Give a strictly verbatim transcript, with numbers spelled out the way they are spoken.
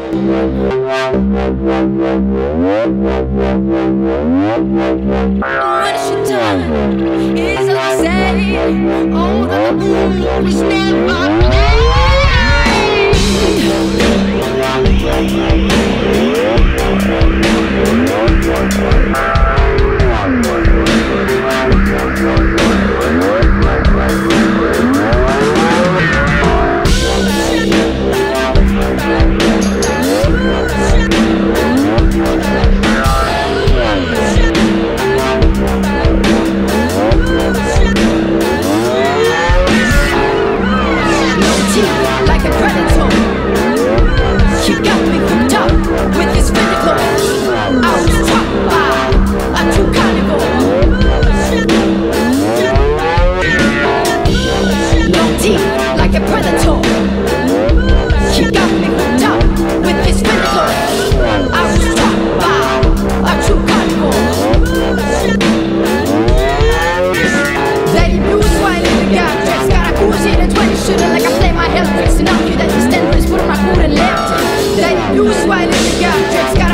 What she done is insane. Oh, the moon was never like a predator. She got me hooked up with his tentacles. I was trapped by a true carnivore. Long teeth like a predator. She got me hooked up with his tentacles. I was trapped by a true carnivore. Lady blue swine in the gap dress, got a goose in a twenty shooter like I play my hell tricks. And I'll you that you stand this, put on my food and left it. Lady blue swine in the gap dress,